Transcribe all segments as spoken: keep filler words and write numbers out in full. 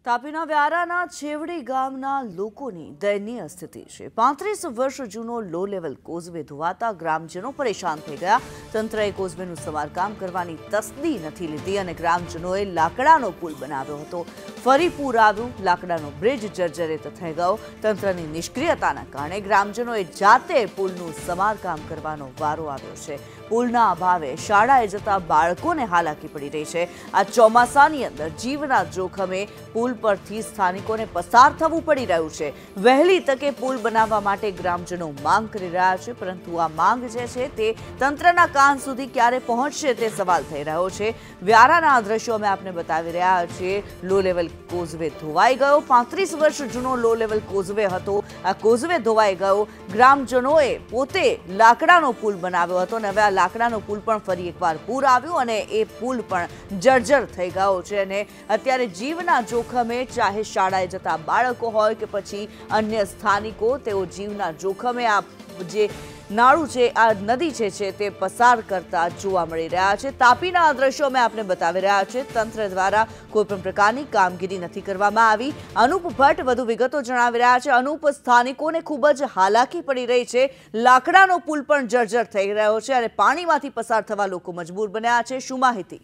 તાપીના વ્યારાના છેવડી ગામના લોકોની દયનીય સ્થિતિ છે। પાંત્રીસ વર્ષ જૂનો લો લેવલ કોઝવે ધોવાતા ગ્રામજનો પરેશાન થઈ ગયા। તંત્રએ કોઝવેનું સમારકામ કરવાની તસ્દી નથી લીધી અને ગ્રામજનોએ લાકડાનો પુલ બનાવ્યો હતો। ફરી પૂર આવ્યું, લાકડાનો બ્રિજ જર્જરિત થઈ ગયો। તંત્રની નિષ્ક્રિયતાના કારણે ગ્રામજનોએ જાતે પુલનું સમારકામ કરવાનો વારો આવ્યો છે। પુલના અભાવે શાળાએ જતા બાળકોને હાલાકી પડી રહી છે। આ ચોમાસાની અંદર જીવના જોખમે પુલ પરથી સ્થાનિકોને પસાર થવું પડી રહ્યું છે। વહેલી તકે પુલ બનાવવા માટે ગ્રામજનો માંગ કરી રહ્યા છે, પરંતુ આ માંગ જે છે તે તંત્રના કાન સુધી ક્યારે પહોંચશે તે સવાલ થઈ રહ્યો છે। વ્યારાના આ દ્રશ્યો અમે આપને બતાવી રહ્યા છીએ। લો લેવલ કોઝવે ધોવાઈ ગયો। પાંત્રીસ વર્ષ જૂનો લો લેવલ કોઝવે હતો, આ કોઝવે ધોવાઈ ગયો। ગ્રામજનોએ પોતે લાકડાનો પુલ બનાવ્યો હતો અને હવે આ લાકડાનો પુલ પણ ફરી એકવાર પૂર આવ્યું અને એ પુલ પણ જર્જર થઈ ગયો છે અને અત્યારે જીવના જોખમે ચાહે શાળાએ જતા બાળકો હોય કે પછી અન્ય સ્થાનિકો, તેઓ જીવના જોખમે આ જે નાળું છે, આ નદી છે છે તે પસાર કરતા જોવા મળી રહ્યા છે। તાપીના આ દ્રશ્યો અમે આપને બતાવી રહ્યા છે। તંત્ર દ્વારા કોઈ પણ પ્રકારની કામગીરી નથી કરવામાં આવી। અનુપ ભટ્ટ વધુ વિગતો જણાવી રહ્યા છે। અનુપ, સ્થાનિકોને ખૂબ જ હાલાકી પડી રહી છે, લાકડાનો પુલ પણ જર્જર થઈ રહ્યો છે અને પાણીમાંથી પસાર થવા લોકો મજબૂર બન્યા છે। શું માહિતી?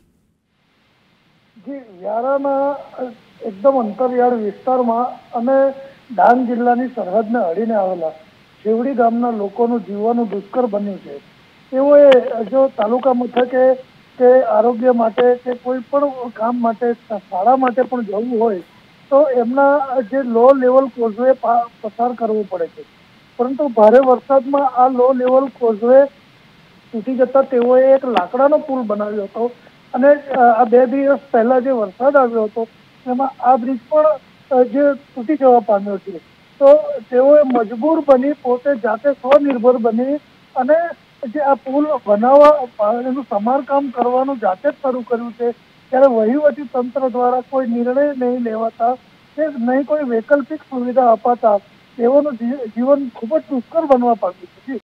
જી, વ્યારાના એકદમ અંતરિયાળ વિસ્તારમાં અને ડાંગ જિલ્લાની સરહદને અડીને આવેલા છેવડી ગામના લોકોનું જીવવાનું દુષ્કર બન્યું છે। તેઓએ જો તાલુકા મથકે કે આરોગ્ય માટે કે કોઈ પણ કામ માટે, શાળા માટે પણ જવું હોય તો એમના જે લો લેવલ કોઝવે પસાર કરવું પડે છે, પરંતુ ભારે વરસાદમાં આ લો લેવલ કોઝવે તૂટી જતા તેઓએ એક લાકડાનો પુલ બનાવ્યો હતો અને આ બે દિવસ પહેલા જે વરસાદ આવ્યો હતો એમાં આ બ્રિજ પણ જે તૂટી જવા પામ્યો છે, તો તેઓએ મજબૂર બની પોતે જાતે સ્વનિર્ભર બની અને જે આ પુલ બનાવવા એનું સમારકામ કરવાનું જાતે જ શરૂ કર્યું છે। ત્યારે વહીવટી તંત્ર દ્વારા કોઈ નિર્ણય નહીં લેવાતા કે નહીં કોઈ વૈકલ્પિક સુવિધા અપાતા તેઓનું જીવન ખૂબ જ દુષ્કર બનવા પામ્યું છે।